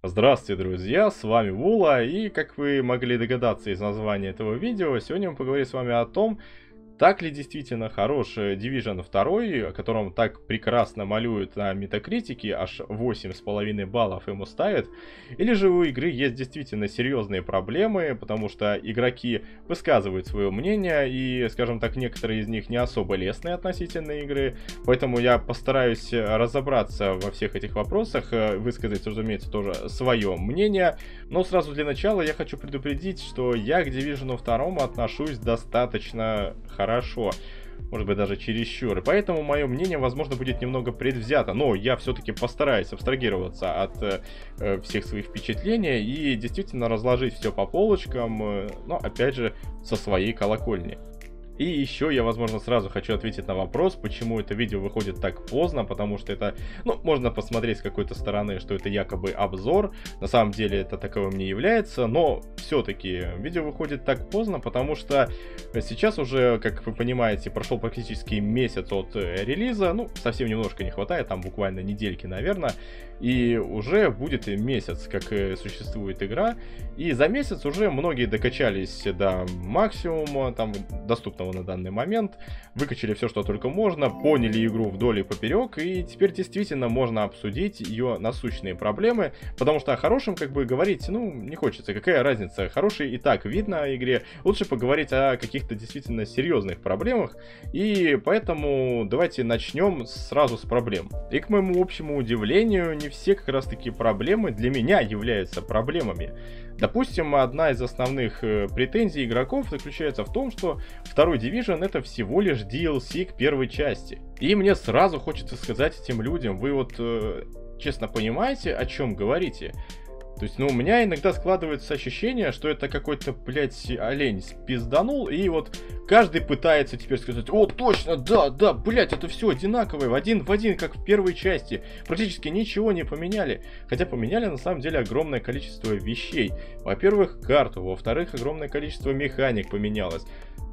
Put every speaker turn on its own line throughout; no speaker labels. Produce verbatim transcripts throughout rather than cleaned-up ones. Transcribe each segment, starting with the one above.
Здравствуйте, друзья, с вами Вула, и как вы могли догадаться из названия этого видео, сегодня мы поговорим с вами о том, так ли действительно хорош Division два, о котором так прекрасно малюют на Метакритике, аж восемь с половиной баллов ему ставят, или же у игры есть действительно серьезные проблемы, потому что игроки высказывают свое мнение, и, скажем так, некоторые из них не особо лестные относительно игры, поэтому я постараюсь разобраться во всех этих вопросах, высказать, разумеется, тоже свое мнение, но сразу для начала я хочу предупредить, что я к Division два отношусь достаточно хорошо. Хорошо, может быть даже чересчур, и поэтому мое мнение, возможно, будет немного предвзято, но я все-таки постараюсь абстрагироваться от э, всех своих впечатлений и действительно разложить все по полочкам, э, но опять же со своей колокольни. И еще я, возможно, сразу хочу ответить на вопрос, почему это видео выходит так поздно, потому что это, ну, можно посмотреть с какой-то стороны, что это якобы обзор, на самом деле это таковым не является, но все-таки видео выходит так поздно, потому что сейчас уже, как вы понимаете, прошел практически месяц от релиза, ну, совсем немножко не хватает, там буквально недельки, наверное, и уже будет месяц, как существует игра, и за месяц уже многие докачались до максимума, там, доступного на данный момент, выкачали все, что только можно, поняли игру вдоль и поперек, и теперь действительно можно обсудить ее насущные проблемы, потому что о хорошем, как бы, говорить, ну, не хочется, какая разница, хороший и так видно о игре, лучше поговорить о каких-то действительно серьезных проблемах, и поэтому давайте начнем сразу с проблем. И к моему общему удивлению, не все как раз таки проблемы для меня являются проблемами. Допустим, одна из основных э, претензий игроков заключается в том, что второй Division это всего лишь ди эл си к первой части. И мне сразу хочется сказать этим людям, вы вот э, честно понимаете, о чем говорите? То есть, ну, у меня иногда складывается ощущение, что это какой-то, блядь, олень спизданул, и вот каждый пытается теперь сказать: о, точно, да, да, блядь, это все одинаковое, в один в один, как в первой части. Практически ничего не поменяли. Хотя поменяли, на самом деле, огромное количество вещей. Во-первых, карту, во-вторых, огромное количество механик поменялось.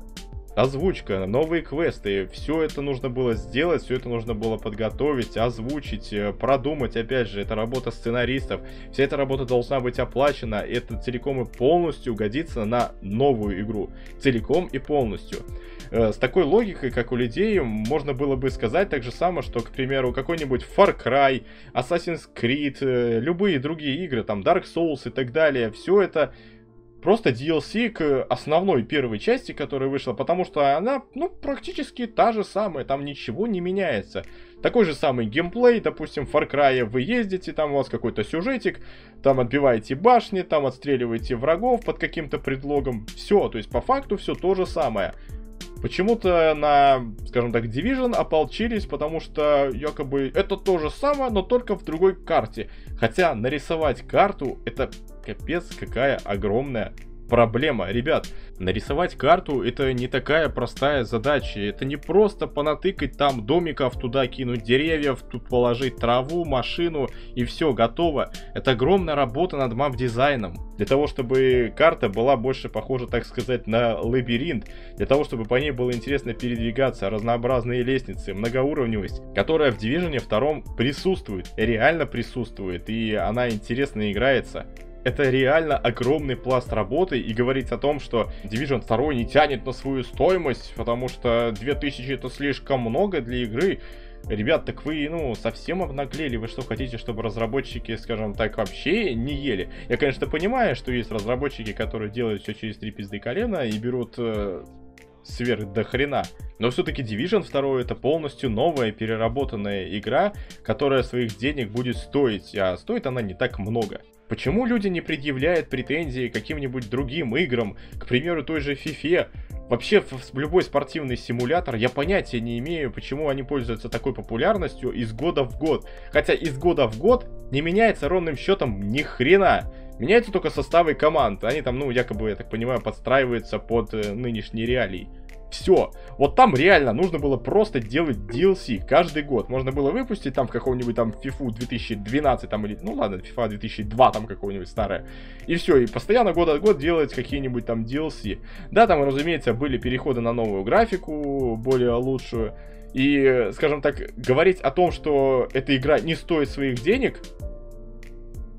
Озвучка, новые квесты, все это нужно было сделать, все это нужно было подготовить, озвучить, продумать, опять же, это работа сценаристов, вся эта работа должна быть оплачена, это целиком и полностью годится на новую игру, целиком и полностью. С такой логикой, как у людей, можно было бы сказать так же самое, что, к примеру, какой-нибудь Far Cry, Assassin's Creed, любые другие игры, там Dark Souls и так далее, все это просто ди эл си к основной первой части, которая вышла, потому что она, ну, практически та же самая, там ничего не меняется. Такой же самый геймплей, допустим, в Far Cry вы ездите, там у вас какой-то сюжетик, там отбиваете башни, там отстреливаете врагов под каким-то предлогом, все, то есть по факту все то же самое. Почему-то на, скажем так, Division ополчились, потому что якобы это то же самое, но только в другой карте. Хотя нарисовать карту это капец какая огромная проблема. Ребят, нарисовать карту это не такая простая задача. Это не просто понатыкать там домиков, туда кинуть деревьев, тут положить траву, машину и все, готово. Это огромная работа над мап-дизайном. Для того, чтобы карта была больше похожа, так сказать, на лабиринт. Для того, чтобы по ней было интересно передвигаться, разнообразные лестницы, многоуровневость, которая в Division два присутствует, реально присутствует, и она интересно играется. Это реально огромный пласт работы, и говорить о том, что Division два не тянет на свою стоимость, потому что две тысячи это слишком много для игры. Ребят, так вы, ну, совсем обнаглели. Вы что, хотите, чтобы разработчики, скажем так, вообще не ели? Я, конечно, понимаю, что есть разработчики, которые делают все через три пизды колена и берут э, сверх до хрена. Но все-таки Division два это полностью новая, переработанная игра, которая своих денег будет стоить, а стоит она не так много. Почему люди не предъявляют претензии к каким-нибудь другим играм, к примеру, той же фифе? Вообще, в любой спортивный симулятор, я понятия не имею, почему они пользуются такой популярностью из года в год. Хотя из года в год не меняется ровным счетом ни хрена. Меняются только составы команд. Они там, ну, якобы, я так понимаю, подстраиваются под э, нынешние реалии. Все. Вот там реально нужно было просто делать ди эл си каждый год. Можно было выпустить там в каком-нибудь там фифу две тысячи двенадцать там или, ну ладно, FIFA две тысячи два там какого-нибудь старое. И все, и постоянно год от года делать какие-нибудь там ди эл си. Да, там, разумеется, были переходы на новую графику, более лучшую. И, скажем так, говорить о том, что эта игра не стоит своих денег,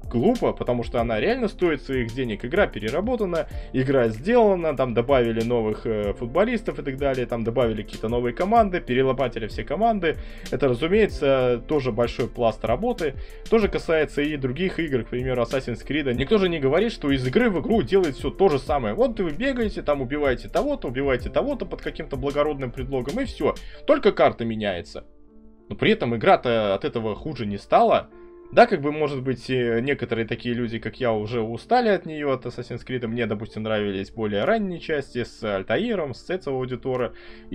глупо, потому что она реально стоит своих денег. Игра переработана, игра сделана, там добавили новых э, футболистов и так далее, там добавили какие-то новые команды, перелопатили все команды. Это, разумеется, тоже большой пласт работы. Тоже касается и других игр, к примеру, Assassin's Creed. Никто же не говорит, что из игры в игру делает все то же самое. Вот вы бегаете, там убиваете того-то, убиваете того-то под каким-то благородным предлогом, и все. Только карта меняется. Но при этом игра-то от этого хуже не стала. Да, как бы, может быть, некоторые такие люди, как я, уже устали от нее, от Assassin's Creed. Мне, допустим, нравились более ранние части с Альтаиром, с Эцио Аудитора.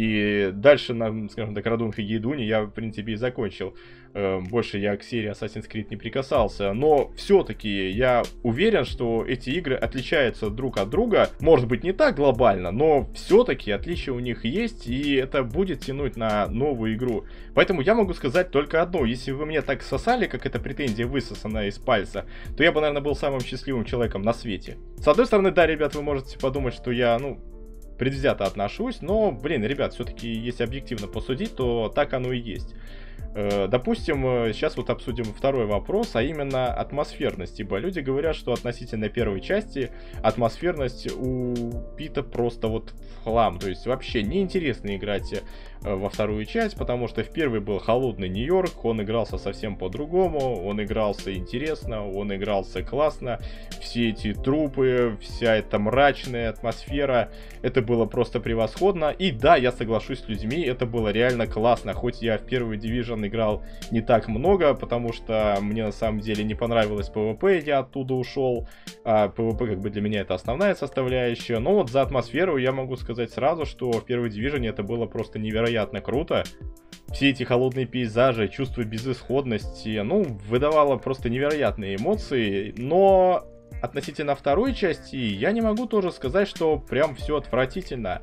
И дальше, на, скажем так, Радун Хагейдуни я, в принципе, и закончил. Больше я к серии Assassin's Creed не прикасался. Но все-таки я уверен, что эти игры отличаются друг от друга. Может быть, не так глобально, но все-таки отличия у них есть. И это будет тянуть на новую игру. Поэтому я могу сказать только одно. Если вы мне так сосали, как эта претензия высосана из пальца, то я бы, наверное, был самым счастливым человеком на свете. С одной стороны, да, ребят, вы можете подумать, что я, ну, предвзято отношусь. Но, блин, ребят, все-таки, если объективно посудить, то так оно и есть. Допустим, сейчас вот обсудим второй вопрос, а именно атмосферность. Ибо люди говорят, что относительно первой части атмосферность убита просто вот в хлам. То есть вообще неинтересно играть во вторую часть, потому что в первой был холодный Нью-Йорк, он игрался совсем по-другому, он игрался интересно, он игрался классно. Все эти трупы, вся эта мрачная атмосфера, это было просто превосходно. И да, я соглашусь с людьми, это было реально классно, хоть я в первый Division играл не так много, потому что мне на самом деле не понравилось PvP, я оттуда ушел, а PvP как бы для меня это основная составляющая, но вот за атмосферу я могу сказать сразу, что в первой Division это было просто невероятно круто. Все эти холодные пейзажи, чувство безысходности, ну, выдавало просто невероятные эмоции, но относительно второй части я не могу тоже сказать, что прям все отвратительно.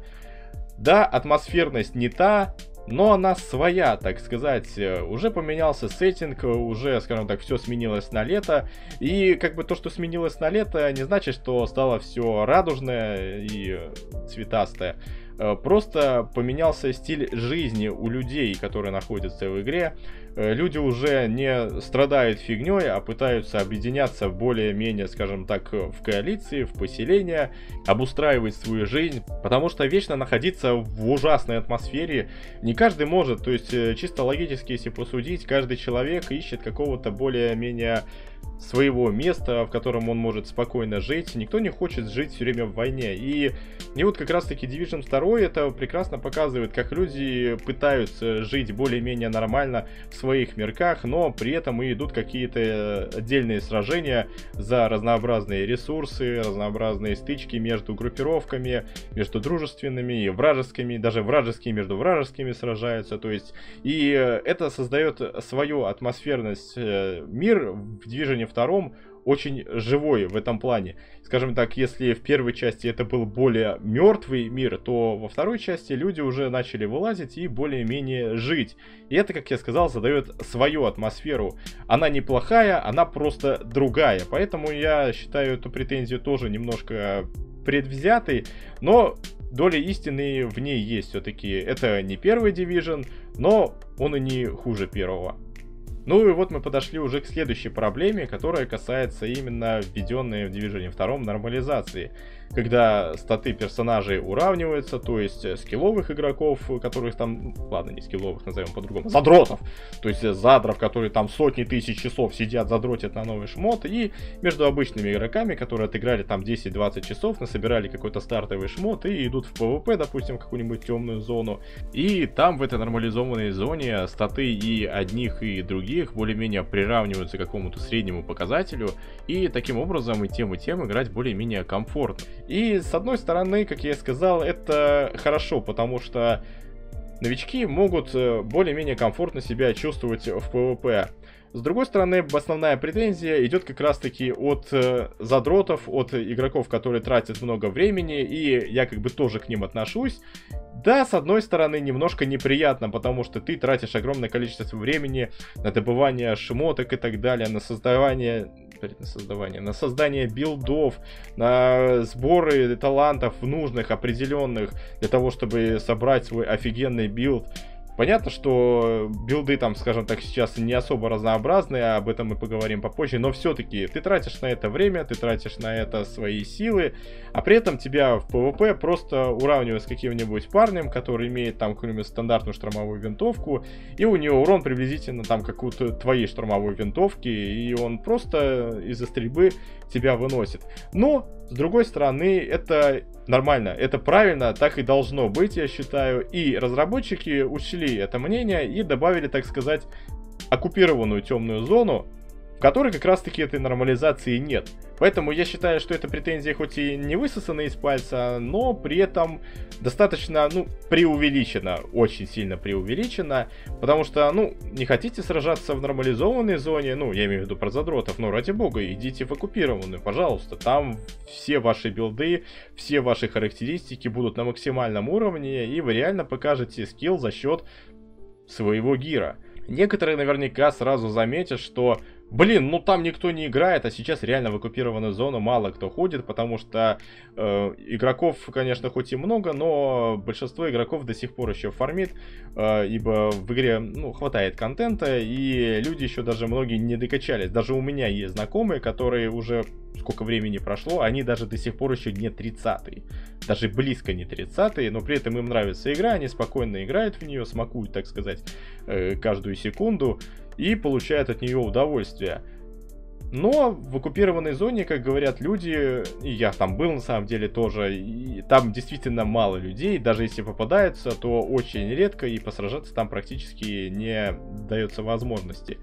Да, атмосферность не та, но она своя, так сказать. Уже поменялся сеттинг, уже, скажем так, все сменилось на лето. И как бы то, что сменилось на лето, не значит, что стало все радужное и цветастое. Просто поменялся стиль жизни у людей, которые находятся в игре. Люди уже не страдают фигней, а пытаются объединяться более-менее, скажем так, в коалиции, в поселения, обустраивать свою жизнь, потому что вечно находиться в ужасной атмосфере не каждый может. То есть чисто логически, если посудить, каждый человек ищет какого-то более-менее своего места, в котором он может спокойно жить. Никто не хочет жить все время в войне. И, и вот как раз таки Division два это прекрасно показывает, как люди пытаются жить более-менее нормально в своих мирках, но при этом и идут какие-то отдельные сражения за разнообразные ресурсы, разнообразные стычки между группировками, между дружественными и вражескими, даже вражеские между вражескими сражаются. То есть, и это создает свою атмосферность. Мир в Division втором очень живой в этом плане. Скажем так, если в первой части это был более мертвый мир, то во второй части люди уже начали вылазить и более-менее жить. И это, как я сказал, задает свою атмосферу. Она неплохая, она просто другая. Поэтому я считаю эту претензию тоже немножко предвзятой, но доля истины в ней есть все-таки. Это не первый Division, но он и не хуже первого. Ну и вот мы подошли уже к следующей проблеме, которая касается именно введенной в Division два нормализации. Когда статы персонажей уравниваются, то есть скилловых игроков, которых там, ладно, не скилловых, назовем по-другому, задротов, то есть задров, которые там сотни тысяч часов сидят, задротят на новый шмот, и между обычными игроками, которые отыграли там десять-двадцать часов, насобирали какой-то стартовый шмот и идут в PvP, допустим, в какую-нибудь темную зону, и там в этой нормализованной зоне статы и одних, и других более-менее приравниваются к какому-то среднему показателю, и таким образом и тем, и тем играть более-менее комфортно. И с одной стороны, как я и сказал, это хорошо, потому что новички могут более-менее комфортно себя чувствовать в PvP. С другой стороны, основная претензия идет как раз-таки от э, задротов, от игроков, которые тратят много времени, и я как бы тоже к ним отношусь. Да, с одной стороны, немножко неприятно, потому что ты тратишь огромное количество времени на добывание шмоток и так далее, на создавание, на создавание, на создание билдов, на сборы талантов нужных, определенных, для того, чтобы собрать свой офигенный билд. Понятно, что билды там, скажем так, сейчас не особо разнообразные, об этом мы поговорим попозже, но все-таки ты тратишь на это время, ты тратишь на это свои силы, а при этом тебя в PvP просто уравнивают с каким-нибудь парнем, который имеет там какую-нибудь стандартную штурмовую винтовку, и у него урон приблизительно там какую-то твоей штурмовой винтовки, и он просто из-за стрельбы тебя выносит. Но, с другой стороны, это нормально, это правильно, так и должно быть, я считаю. И разработчики учли это мнение и добавили, так сказать, оккупированную темную зону, в которой как раз-таки этой нормализации нет. Поэтому я считаю, что эта претензия хоть и не высосана из пальца, но при этом достаточно, ну, преувеличена, очень сильно преувеличена, потому что, ну, не хотите сражаться в нормализованной зоне, ну, я имею в виду про задротов, ну, ради бога, идите в оккупированную, пожалуйста, там все ваши билды, все ваши характеристики будут на максимальном уровне, и вы реально покажете скилл за счет своего гира. Некоторые наверняка сразу заметят, что блин, ну там никто не играет, а сейчас реально в оккупированную зону мало кто ходит, потому что э, игроков, конечно, хоть и много, но большинство игроков до сих пор еще фармит, э, ибо в игре, ну, хватает контента, и люди еще даже многие не докачались. Даже у меня есть знакомые, которые уже сколько времени прошло, они даже до сих пор еще не тридцатые, даже близко не тридцатые, но при этом им нравится игра, они спокойно играют в нее, смакуют, так сказать, э, каждую секунду и получают от нее удовольствие. Но в оккупированной зоне, как говорят люди, и я там был на самом деле тоже, и там действительно мало людей, даже если попадаются, то очень редко, и посражаться там практически не дается возможности.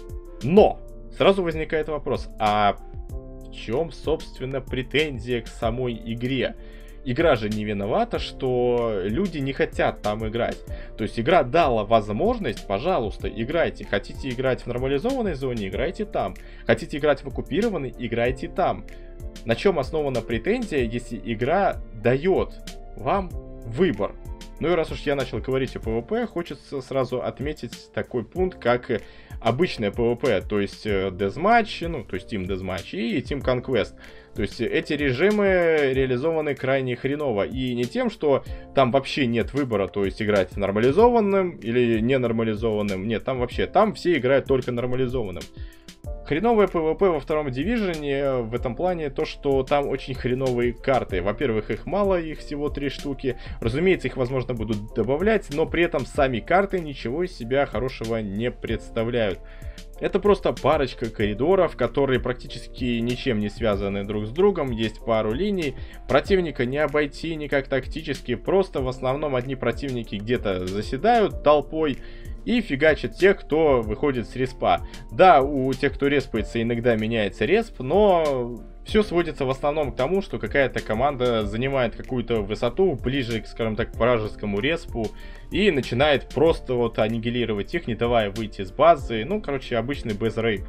Но сразу возникает вопрос, а в чем, собственно, претензия к самой игре? Игра же не виновата, что люди не хотят там играть. То есть игра дала возможность, пожалуйста, играйте. Хотите играть в нормализованной зоне, играйте там. Хотите играть в оккупированной, играйте там. На чем основана претензия, если игра дает вам выбор? Ну и раз уж я начал говорить о PvP, хочется сразу отметить такой пункт, как обычное PvP, то есть Deathmatch, ну, то есть Team Deathmatch и Team Conquest. То есть эти режимы реализованы крайне хреново. И не тем, что там вообще нет выбора, то есть играть нормализованным или ненормализованным. Нет, там вообще, там все играют только нормализованным. Хреновое PvP во втором дивижене в этом плане то, что там очень хреновые карты. Во-первых, их мало, их всего три штуки. Разумеется, их возможно будут добавлять, но при этом сами карты ничего из себя хорошего не представляют. Это просто парочка коридоров, которые практически ничем не связаны друг с другом, есть пару линий. Противника не обойти никак тактически, просто в основном одни противники где-то заседают толпой и фигачат тех, кто выходит с респа. Да, у тех, кто респается, иногда меняется респ, но все сводится в основном к тому, что какая-то команда занимает какую-то высоту ближе, скажем так, к вражескому респу и начинает просто вот аннигилировать их, не давая выйти с базы. Ну, короче, обычный бэз-рейп.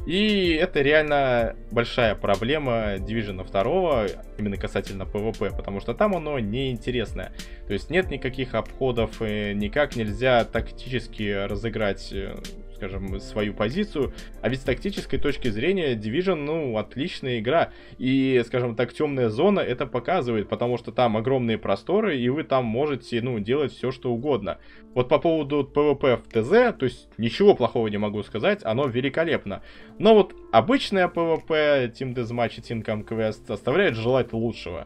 И это реально большая проблема Division два, именно касательно PvP, потому что там оно неинтересное. То есть нет никаких обходов, никак нельзя тактически разыграть, скажем, свою позицию. А ведь с тактической точки зрения Division, ну, отличная игра. И, скажем так, темная зона это показывает, потому что там огромные просторы, и вы там можете, ну, делать все, что угодно. Вот по поводу PvP в ТЗ, то есть ничего плохого не могу сказать, оно великолепно. Но вот обычное PvP, Team Deathmatch и Team Conquest оставляет желать лучшего.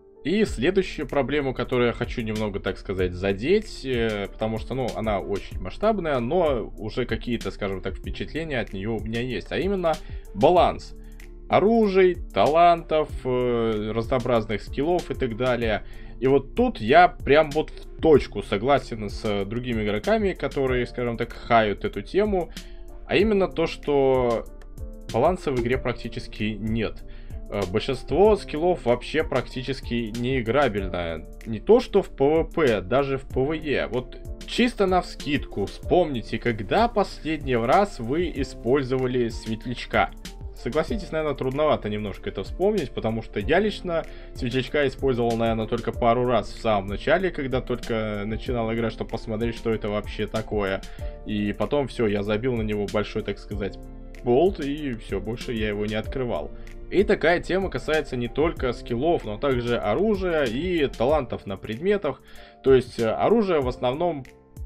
И следующую проблему, которую я хочу немного, так сказать, задеть, потому что, ну, она очень масштабная, но уже какие-то, скажем так, впечатления от нее у меня есть, а именно баланс оружий, талантов, разнообразных скиллов и так далее. И вот тут я прям вот в точку согласен с другими игроками, которые, скажем так, хают эту тему, а именно то, что баланса в игре практически нет. Большинство скиллов вообще практически не играбельно. Не то что в PvP, даже в PvE. Вот чисто навскидку вспомните, когда последний раз вы использовали светлячка. Согласитесь, наверное, трудновато немножко это вспомнить, потому что я лично светлячка использовал, наверное, только пару раз в самом начале, когда только начинал играть, чтобы посмотреть, что это вообще такое. И потом все, я забил на него большой, так сказать, болт, и все, больше я его не открывал. И такая тема касается не только скиллов, но также оружия и талантов на предметах. То есть оружие в основном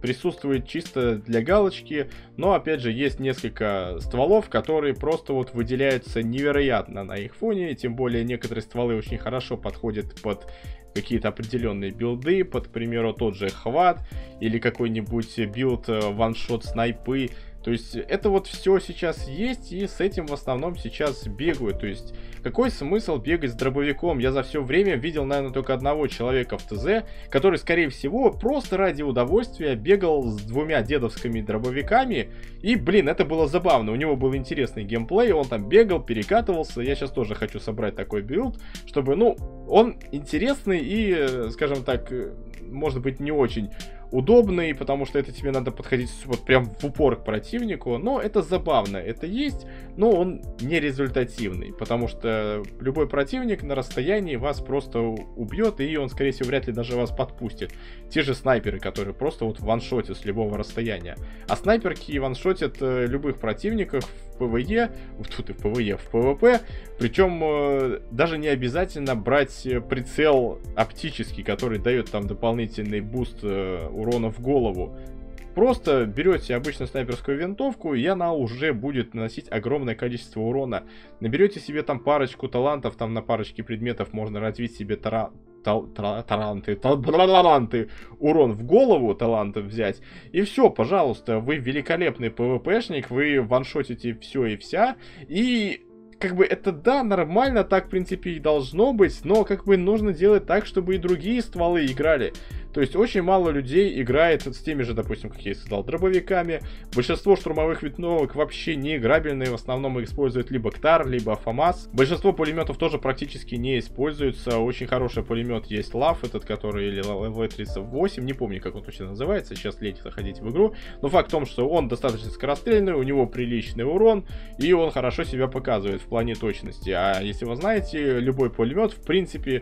присутствует чисто для галочки, но опять же есть несколько стволов, которые просто вот выделяются невероятно на их фоне, тем более некоторые стволы очень хорошо подходят под какие-то определенные билды, под, к примеру, тот же хват или какой-нибудь билд ваншот снайпы. То есть это вот все сейчас есть, и с этим в основном сейчас бегают. То есть какой смысл бегать с дробовиком? Я за все время видел, наверное, только одного человека в ТЗ, который, скорее всего, просто ради удовольствия бегал с двумя дедовскими дробовиками. И, блин, это было забавно. У него был интересный геймплей, он там бегал, перекатывался. Я сейчас тоже хочу собрать такой билд, чтобы, ну, он интересный и, скажем так, может быть, не очень удобный, потому что это тебе надо подходить вот прям в упор к противнику, но это забавно, это есть, но он не результативный, потому что любой противник на расстоянии вас просто убьет, и он, скорее всего, вряд ли даже вас подпустит. Те же снайперы, которые просто вот ваншотят с любого расстояния. А снайперки ваншотят любых противников в ПВЕ, тут и в ПВЕ, в ПВП, причем даже не обязательно брать прицел оптический, который дает там дополнительный буст урона в голову. Просто берете обычную снайперскую винтовку, и она уже будет наносить огромное количество урона. Наберете себе там парочку талантов, там на парочке предметов можно развить себе тара... Тал, тара, таранты, тал, таланты, урон в голову талантов взять. И все, пожалуйста, вы великолепный ПВПшник, вы ваншотите все и вся. И как бы это, да, нормально, так в принципе и должно быть, но как бы нужно делать так, чтобы и другие стволы играли. То есть очень мало людей играет с теми же, допустим, как я и сказал, дробовиками. Большинство штурмовых винтовок вообще не играбельные, в основном их используют либо КТАР, либо ФАМАС. Большинство пулеметов тоже практически не используются. Очень хороший пулемет есть ЛАВ, этот который, или эл тридцать восемь, не помню, как он точно называется, сейчас лень заходить в игру. Но факт в том, что он достаточно скорострельный, у него приличный урон, и он хорошо себя показывает в плане точности. А если вы знаете, любой пулемет, в принципе,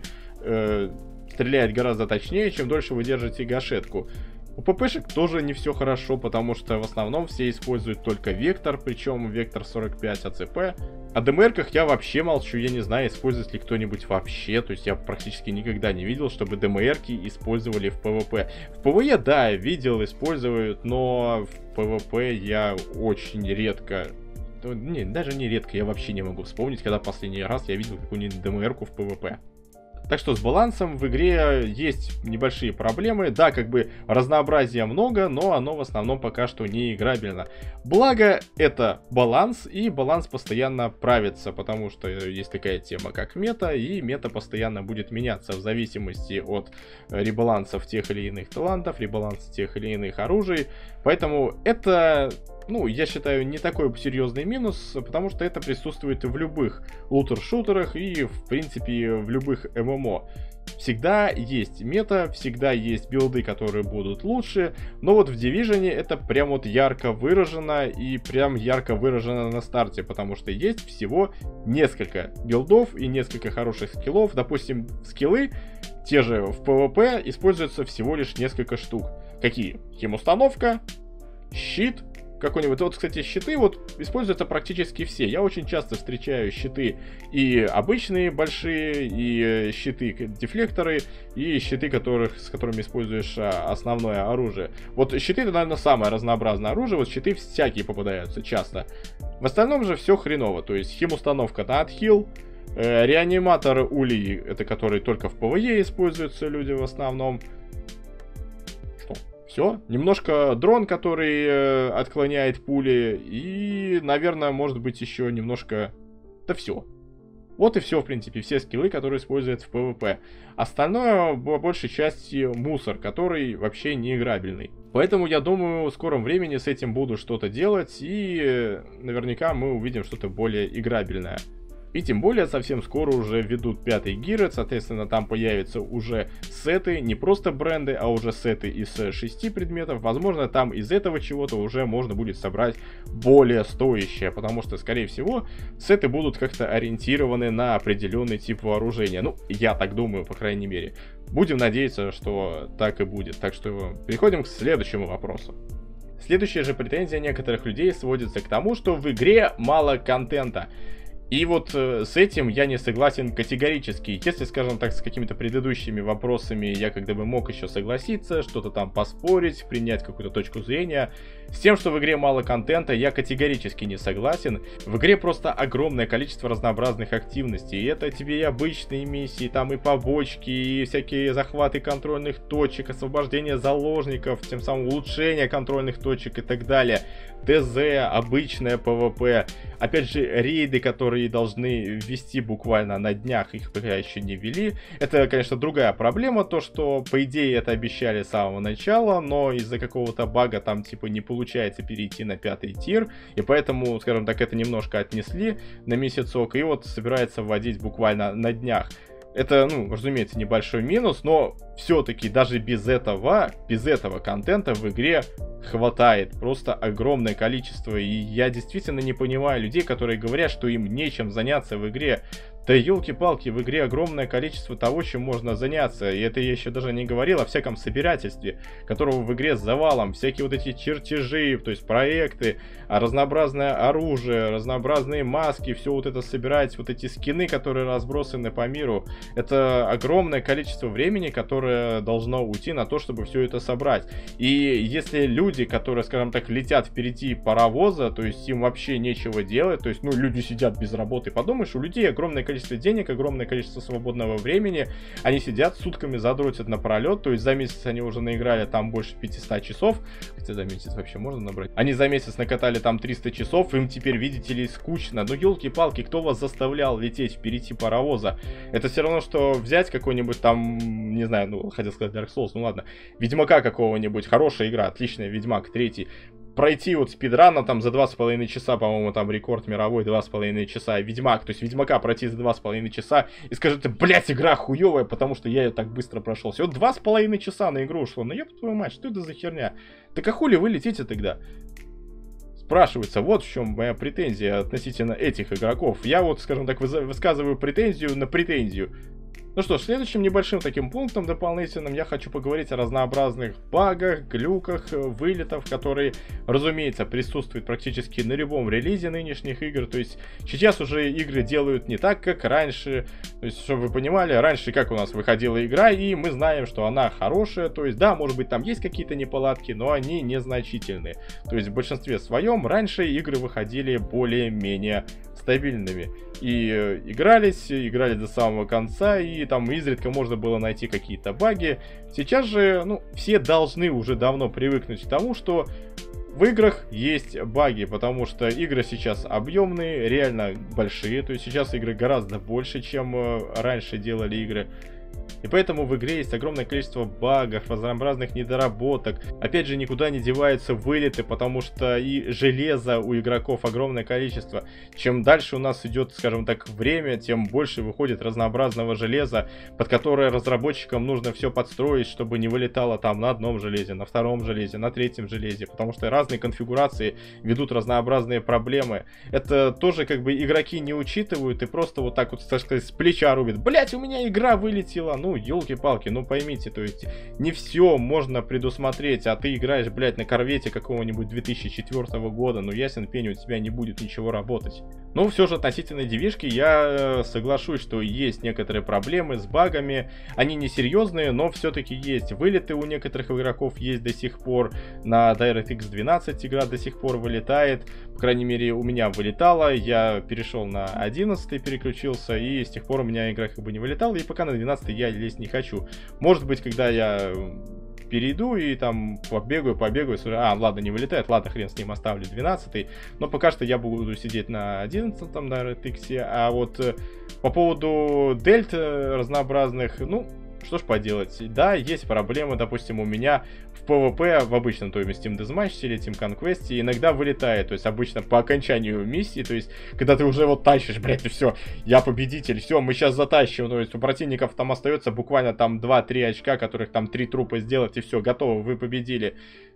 э стреляет гораздо точнее, чем дольше вы держите гашетку. У ППшек тоже не все хорошо, потому что в основном все используют только вектор, причем вектор сорок пять АЦП. О ДМРках я вообще молчу, я не знаю, использует ли кто-нибудь вообще, то есть я практически никогда не видел, чтобы ДМРки использовали в ПВП. В ПВЕ, да, видел, используют, но в ПВП я очень редко... Не, даже не редко, я вообще не могу вспомнить, когда последний раз я видел какую-нибудь ДМРку в ПВП. Так что с балансом в игре есть небольшие проблемы. Да, как бы разнообразия много, но оно в основном пока что не играбельно. Благо, это баланс, и баланс постоянно правится, потому что есть такая тема, как мета, и мета постоянно будет меняться в зависимости от ребалансов тех или иных талантов, ребаланса тех или иных оружий. Поэтому это... Ну, я считаю, не такой серьезный минус, потому что это присутствует в любых лутер-шутерах и, в принципе, в любых ММО. Всегда есть мета, всегда есть билды, которые будут лучше, но вот в Division это прям вот ярко выражено и прям ярко выражено на старте, потому что есть всего несколько билдов и несколько хороших скиллов. Допустим, скиллы, те же в ПВП, используются всего лишь несколько штук. Какие? Химустановка, щит, какой-нибудь. Вот, кстати, щиты вот используются практически все. Я очень часто встречаю щиты и обычные большие, и щиты-дефлекторы, и щиты, которых, с которыми используешь основное оружие. Вот щиты — это, наверное, самое разнообразное оружие. Вот щиты всякие попадаются часто. В остальном же все хреново. То есть химустановка на отхил, э, реаниматор улей, это который только в ПВЕ используются люди в основном. Все. Немножко дрон, который э, отклоняет пули. И, наверное, может быть еще немножко... Да все. Вот и все, в принципе. Все скиллы, которые используют в ПВП. Остальное, по большей части, мусор, который вообще не играбельный. Поэтому, я думаю, в скором времени с этим буду что-то делать. И э, наверняка мы увидим что-то более играбельное. И тем более совсем скоро уже ведут пятый гирет, соответственно там появятся уже сеты, не просто бренды, а уже сеты из шести предметов. Возможно, там из этого чего-то уже можно будет собрать более стоящее, потому что, скорее всего, сеты будут как-то ориентированы на определенный тип вооружения. Ну, я так думаю, по крайней мере. Будем надеяться, что так и будет. Так что переходим к следующему вопросу. Следующая же претензия некоторых людей сводится к тому, что в игре мало контента. И вот э, с этим я не согласен категорически. Если, скажем так, с какими-то предыдущими вопросами я когда бы мог еще согласиться, что-то там поспорить, принять какую-то точку зрения, с тем, что в игре мало контента, я категорически не согласен. В игре просто огромное количество разнообразных активностей. И это тебе и обычные миссии, там и побочки, и всякие захваты контрольных точек, освобождение заложников, тем самым улучшение контрольных точек и так далее. ТЗ, обычное ПВП. Опять же, рейды, которые должны ввести буквально на днях, их пока еще не ввели. Это, конечно, другая проблема, то, что, по идее, это обещали с самого начала, но из-за какого-то бага там, типа, не получается перейти на пятый тир, и поэтому, скажем так, это немножко отнесли на месяцок, и вот собирается вводить буквально на днях. Это, ну, разумеется, небольшой минус, но все-таки даже без этого, без этого контента в игре хватает. Просто огромное количество. И я действительно не понимаю людей, которые говорят, что им нечем заняться в игре. Да елки-палки, в игре огромное количество того, чем можно заняться. И это я еще даже не говорил о всяком собирательстве, которого в игре с завалом. Всякие вот эти чертежи, то есть проекты, разнообразное оружие, разнообразные маски, все вот это собирать, вот эти скины, которые разбросаны по миру. Это огромное количество времени, которое должно уйти на то, чтобы все это собрать. И если люди, которые, скажем так, летят впереди паровоза, то есть им вообще нечего делать, то есть, ну, люди сидят без работы, подумаешь, у людей огромное количество количество денег, огромное количество свободного времени, они сидят сутками, задротят напролет, то есть за месяц они уже наиграли там больше пятисот часов, хотя за месяц вообще можно набрать, они за месяц накатали там триста часов, им теперь, видите ли, скучно. Ну елки-палки, кто вас заставлял лететь впереди паровоза? Это все равно, что взять какой-нибудь там, не знаю, ну, хотел сказать Dark Souls, ну ладно, Ведьмака какого-нибудь, хорошая игра, отличная, Ведьмак третий, пройти вот спидрана там за два с половиной часа, по-моему, там рекорд мировой два с половиной часа, Ведьмак, то есть Ведьмака пройти за два с половиной часа и скажете, блять, игра хуевая, потому что я ее так быстро прошел. Всего два с половиной часа на игру ушло, ну ёб твою мать, что это за херня? Так а хули вы летите тогда? Спрашивается, вот в чем моя претензия относительно этих игроков. Я вот, скажем так, высказываю претензию на претензию. Ну что ж, следующим небольшим таким пунктом дополнительным я хочу поговорить о разнообразных багах, глюках, вылетах, которые, разумеется, присутствуют практически на любом релизе нынешних игр. То есть сейчас уже игры делают не так, как раньше. То есть, чтобы вы понимали, раньше как у нас выходила игра, и мы знаем, что она хорошая. То есть, да, может быть, там есть какие-то неполадки, но они незначительные. То есть в большинстве своем раньше игры выходили более-менее стабильными. И э, игрались, играли до самого конца, и там изредка можно было найти какие-то баги. Сейчас же, ну, все должны уже давно привыкнуть к тому, что в играх есть баги, потому что игры сейчас объемные, реально большие. То есть сейчас игры гораздо больше, чем э, раньше делали игры. И поэтому в игре есть огромное количество багов, разнообразных недоработок. Опять же, никуда не деваются вылеты, потому что и железа у игроков огромное количество. Чем дальше у нас идет, скажем так, время, тем больше выходит разнообразного железа, под которое разработчикам нужно все подстроить, чтобы не вылетало там на одном железе, на втором железе, на третьем железе, потому что разные конфигурации ведут разнообразные проблемы. Это тоже как бы игроки не учитывают и просто вот так вот, так сказать, с плеча рубят. Блять, у меня игра вылетела, ну елки-палки, ну поймите, то есть не все можно предусмотреть, а ты играешь, блядь, на корвете какого-нибудь две тысячи четвёртого года, ну ясен пень, у тебя не будет ничего работать. Но все же относительно девишки я соглашусь, что есть некоторые проблемы с багами, они не серьезные, но все-таки есть. Вылеты у некоторых игроков есть до сих пор, на DirectX двенадцать игра до сих пор вылетает, по крайней мере у меня вылетала, я перешел на одиннадцатый, переключился, и с тех пор у меня игра как бы не вылетала, и пока на двенадцатый я лезть не хочу. Может быть, когда я перейду и там побегаю, побегаю, а, ладно, не вылетает, ладно, хрен с ним, оставлю двенадцатый, но пока что я буду сидеть на одиннадцатом, на DirectX, а вот э, по поводу дельт разнообразных, ну, что ж поделать, да, есть проблемы, допустим, у меня в PvP, в обычном, то есть Team Deathmatch или Team Conquest, иногда вылетает, то есть обычно по окончанию миссии, то есть когда ты уже вот тащишь, блядь, и все, я победитель, все, мы сейчас затащим, то есть у противников там остается буквально там два-три очка, которых там три трупа сделать, и все, готово, вы победили.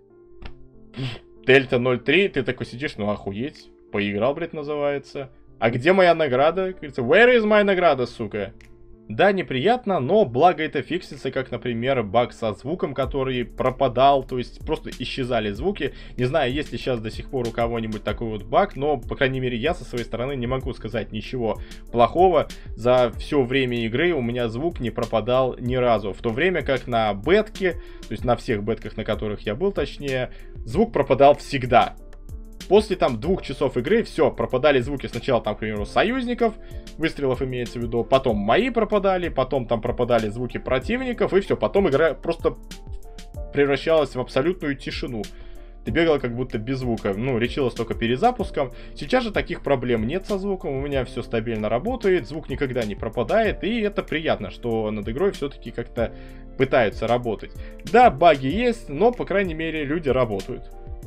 Дельта ноль три, ты такой сидишь, ну охуеть, поиграл, блядь, называется. А где моя награда? Говорится, where is my награда, сука? Да, неприятно, но благо это фиксится, как, например, баг со звуком, который пропадал, то есть просто исчезали звуки. Не знаю, есть ли сейчас до сих пор у кого-нибудь такой вот баг, но, по крайней мере, я со своей стороны не могу сказать ничего плохого. За все время игры у меня звук не пропадал ни разу. В то время как на бетке, то есть на всех бетках, на которых я был, точнее, звук пропадал всегда. После там двух часов игры все, пропадали звуки сначала там, к примеру, союзников, выстрелов имеется в виду, потом мои пропадали, потом там пропадали звуки противников, и все, потом игра просто превращалась в абсолютную тишину. Ты бегал как будто без звука, ну, лечилась только перезапуском. Сейчас же таких проблем нет со звуком, у меня все стабильно работает, звук никогда не пропадает, и это приятно, что над игрой все-таки как-то пытаются работать. Да, баги есть, но, по крайней мере, люди работают.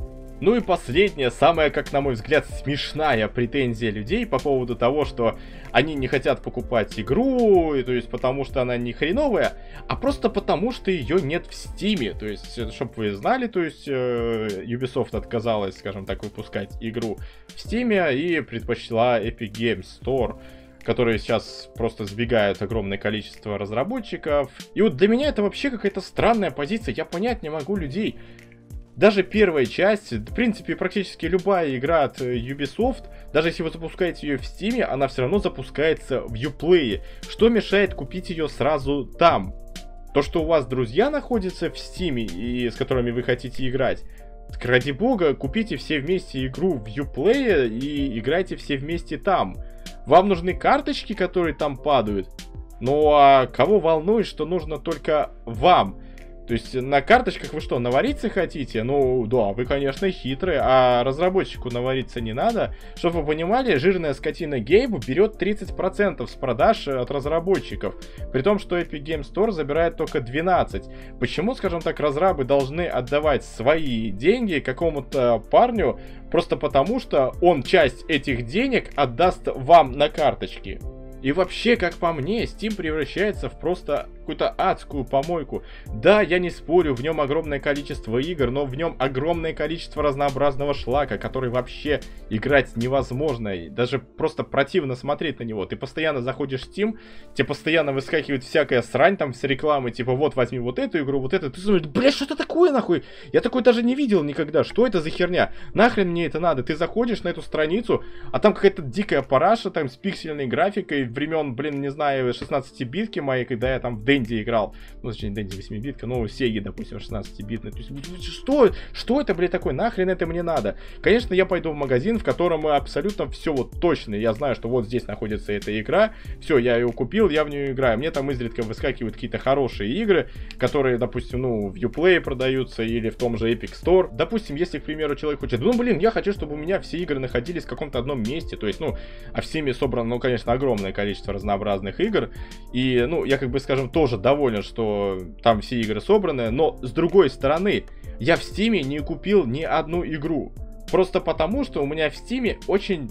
Ну и последняя, самая, как на мой взгляд, смешная претензия людей по поводу того, что они не хотят покупать игру, то есть потому что она не хреновая, а просто потому что ее нет в Стиме. То есть, чтобы вы знали, то есть Ubisoft отказалась, скажем так, выпускать игру в Стиме и предпочла Epic Games Store, которые сейчас просто сбегают огромное количество разработчиков. И вот для меня это вообще какая-то странная позиция, я понять не могу людей. Даже первая часть, в принципе, практически любая игра от Ubisoft, даже если вы запускаете ее в Steam, она все равно запускается в Uplay. Что мешает купить ее сразу там? То, что у вас друзья находятся в Steam, и с которыми вы хотите играть, так ради бога, купите все вместе игру в Uplay и играйте все вместе там. Вам нужны карточки, которые там падают? Ну а кого волнует, что нужно только вам? То есть на карточках вы что, навариться хотите? Ну да, вы, конечно, хитрые, а разработчику навариться не надо. Чтобы вы понимали, жирная скотина Гейб берет тридцать процентов с продаж от разработчиков. При том, что Epic Games Store забирает только двенадцать процентов. Почему, скажем так, разрабы должны отдавать свои деньги какому-то парню просто потому, что он часть этих денег отдаст вам на карточки? И вообще, как по мне, Steam превращается в просто какую-то адскую помойку. Да, я не спорю, в нем огромное количество игр, но в нем огромное количество разнообразного шлака, который вообще играть невозможно. И даже просто противно смотреть на него. Ты постоянно заходишь в Steam, тебе постоянно выскакивает всякая срань там с рекламы, типа вот возьми вот эту игру, вот эту. Ты думаешь, бля, что это такое нахуй? Я такой даже не видел никогда. Что это за херня? Нахрен мне это надо? Ты заходишь на эту страницу, а там какая-то дикая параша там с пиксельной графикой времен, блин, не знаю, шестнадцатибитки моей, когда я там в Денди играл. Ну, точнее, Денди восьмибитка, но Сеги, допустим, шестнадцатибитный. То есть, что, что это, блин, такое? Нахрен это мне надо? Конечно, я пойду в магазин, в котором абсолютно все вот точно. Я знаю, что вот здесь находится эта игра. Все, я ее купил, я в нее играю. Мне там изредка выскакивают какие-то хорошие игры, которые, допустим, ну, в Uplay продаются или в том же Epic Store. Допустим, если, к примеру, человек хочет, ну, блин, я хочу, чтобы у меня все игры находились в каком-то одном месте. То есть, ну, а в Steam собрано, ну, конечно, огромное количество разнообразных игр. И, ну, я, как бы, скажем, тоже доволен, что там все игры собраны. Но, с другой стороны, я в Steam не купил ни одну игру. Просто потому, что у меня в Steam очень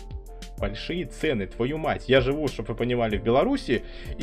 большие цены, твою мать. Я живу, чтобы вы понимали, в Беларуси,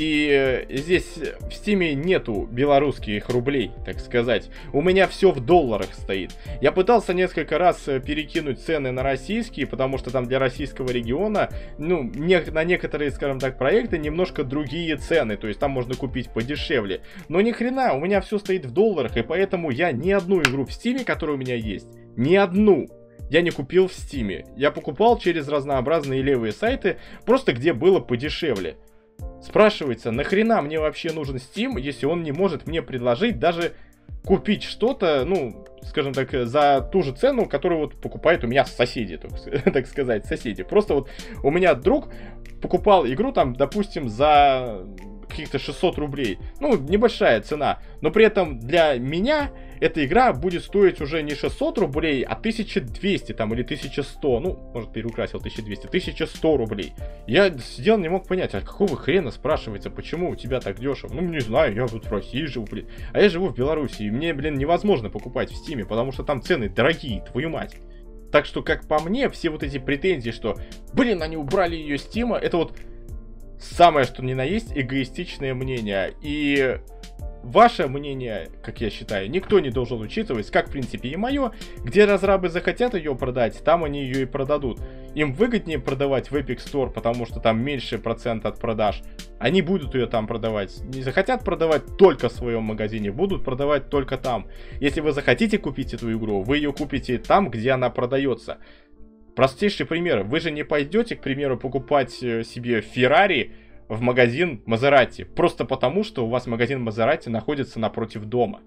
и здесь в Стиме нету белорусских рублей, так сказать. У меня все в долларах стоит. Я пытался несколько раз перекинуть цены на российские, потому что там для российского региона, ну, не, на некоторые, скажем так, проекты немножко другие цены, то есть там можно купить подешевле. Но ни хрена, у меня все стоит в долларах, и поэтому я ни одну игру в Стиме, которая у меня есть, ни одну я не купил в Стиме. Я покупал через разнообразные левые сайты, просто где было подешевле. Спрашивается, нахрена мне вообще нужен Steam, если он не может мне предложить даже купить что-то, ну, скажем так, за ту же цену, которую вот покупают у меня соседи, так сказать, соседи. Просто вот у меня друг покупал игру там, допустим, за каких-то шестьсот рублей. Ну, небольшая цена. Но при этом для меня эта игра будет стоить уже не шестьсот рублей, а тысяча двести там или тысяча сто. Ну, может, переукрасил тысяча двести. тысяча сто рублей. Я сидел, не мог понять, а какого хрена, спрашивается, почему у тебя так дешево? Ну, не знаю, я тут в России живу, блин. А я живу в Беларуси, и мне, блин, невозможно покупать в Стиме, потому что там цены дорогие, твою мать. Так что, как по мне, все вот эти претензии, что, блин, они убрали ее с Стима, это вот самое, что ни на есть, эгоистичное мнение. И ваше мнение, как я считаю, никто не должен учитывать, как в принципе и мое. Где разрабы захотят ее продать, там они ее и продадут. Им выгоднее продавать в Epic Store, потому что там меньше процент от продаж. Они будут ее там продавать. Не захотят продавать только в своем магазине, будут продавать только там. Если вы захотите купить эту игру, вы ее купите там, где она продается. Простейший пример. Вы же не пойдете, к примеру, покупать себе Ferrari в магазин Мазерати, просто потому, что у вас магазин Мазерати находится напротив дома.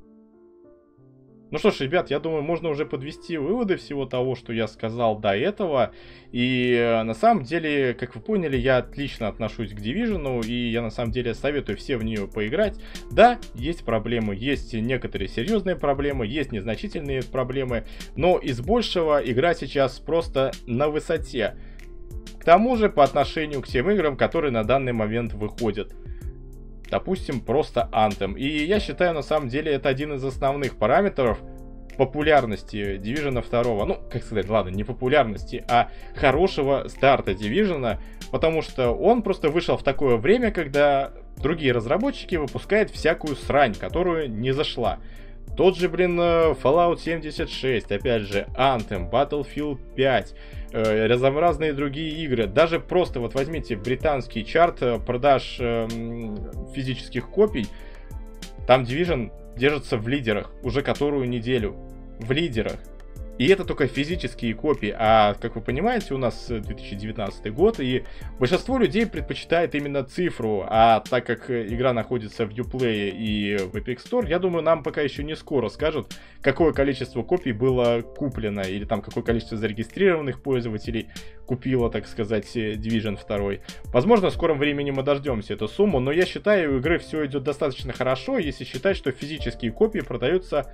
Ну что ж, ребят, я думаю, можно уже подвести выводы всего того, что я сказал до этого. И на самом деле, как вы поняли, я отлично отношусь к Division, и я на самом деле советую всем в нее поиграть. Да, есть проблемы, есть некоторые серьезные проблемы, есть незначительные проблемы, но из большего игра сейчас просто на высоте. К тому же, по отношению к тем играм, которые на данный момент выходят. Допустим, просто Anthem. И я считаю, на самом деле, это один из основных параметров популярности Division два. Ну, как сказать, ладно, не популярности, а хорошего старта Division. Потому что он просто вышел в такое время, когда другие разработчики выпускают всякую срань, которую не зашла. Тот же, блин, Fallout семьдесят шесть, опять же, Anthem, Battlefield пять, э, разнообразные другие игры. Даже просто вот возьмите британский чарт продаж э, физических копий, там Division держится в лидерах уже которую неделю. В лидерах. И это только физические копии, а, как вы понимаете, у нас две тысячи девятнадцатый год, и большинство людей предпочитает именно цифру, а так как игра находится в Uplay и в Epic Store, я думаю, нам пока еще не скоро скажут, какое количество копий было куплено, или там какое количество зарегистрированных пользователей купило, так сказать, Division два. Возможно, в скором времени мы дождемся эту сумму, но я считаю, у игры все идет достаточно хорошо, если считать, что физические копии продаются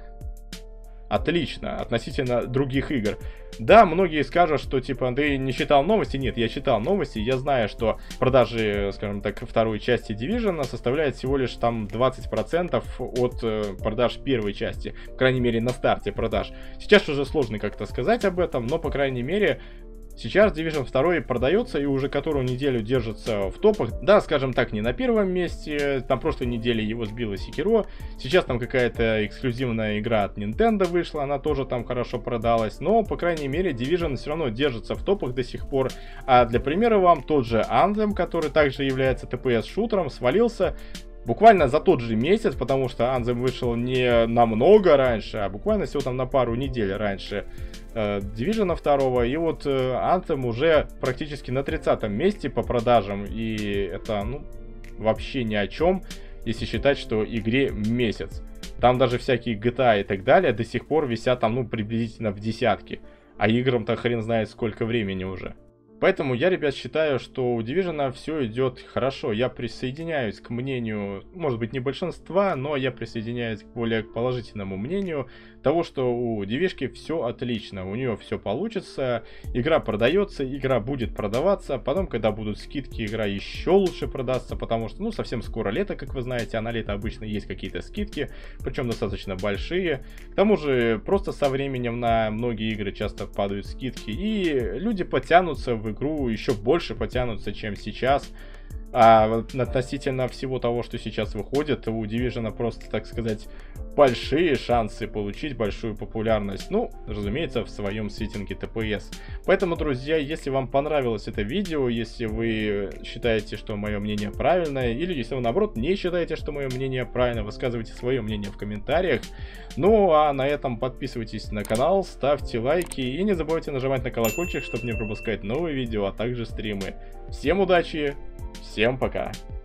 отлично относительно других игр. Да, многие скажут, что типа ты не читал новости. Нет, я читал новости. Я знаю, что продажи, скажем так, второй части Division составляют всего лишь там двадцать процентов от э, продаж первой части. По крайней мере, на старте продаж. Сейчас уже сложно как-то сказать об этом, но по крайней мере сейчас Division два продается и уже которую неделю держится в топах. Да, скажем так, не на первом месте. Там прошлой неделе его сбила Sekiro. Сейчас там какая-то эксклюзивная игра от Nintendo вышла. Она тоже там хорошо продалась. Но, по крайней мере, Division все равно держится в топах до сих пор. А для примера вам тот же Anthem, который также является ти пи эс-шутером, свалился буквально за тот же месяц, потому что Anthem вышел не намного раньше, а буквально всего там на пару недель раньше Division два, и вот Anthem уже практически на тридцатом месте по продажам, и это, ну, вообще ни о чем, если считать, что игре месяц. Там даже всякие джи ти эй и так далее до сих пор висят там, ну, приблизительно в десятке, а играм-то хрен знает сколько времени уже. Поэтому я, ребят, считаю, что у Division все идет хорошо. Я присоединяюсь к мнению, может быть, не большинства, но я присоединяюсь к более положительному мнению того, что у Division все отлично, у нее все получится, игра продается, игра будет продаваться, потом, когда будут скидки, игра еще лучше продастся, потому что, ну, совсем скоро лето, как вы знаете, а на лето обычно есть какие-то скидки, причем достаточно большие. К тому же, просто со временем на многие игры часто падают скидки, и люди потянутся в игру, еще больше потянутся, чем сейчас. А относительно всего того, что сейчас выходит, у Division просто, так сказать, большие шансы получить большую популярность. Ну, разумеется, в своем сеттинге ти пи эс. Поэтому, друзья, если вам понравилось это видео, если вы считаете, что мое мнение правильное, или если вы, наоборот, не считаете, что мое мнение правильно, высказывайте свое мнение в комментариях. Ну, а на этом подписывайтесь на канал, ставьте лайки и не забывайте нажимать на колокольчик, чтобы не пропускать новые видео, а также стримы. Всем удачи! Всем пока!